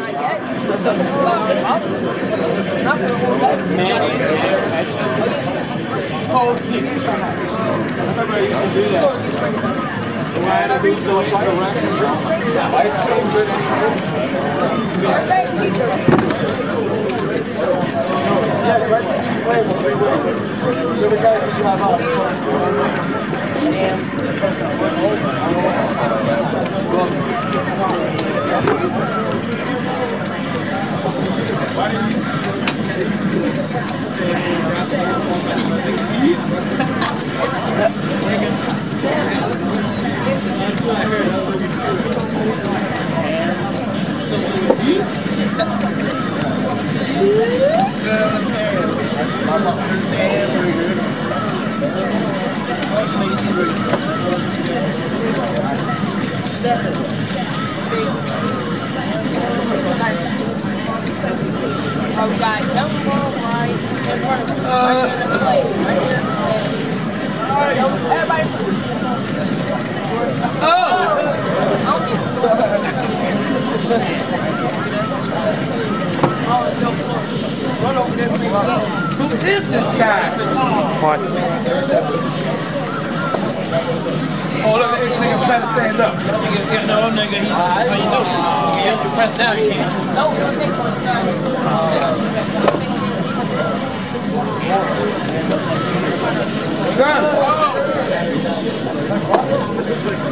So the guy that you have on. Who is this guy? What? Oh, look, this nigga trying to stand up. No, nigga, he's how you know this? You have to press down, you can't. No, it don't take one time. Gun!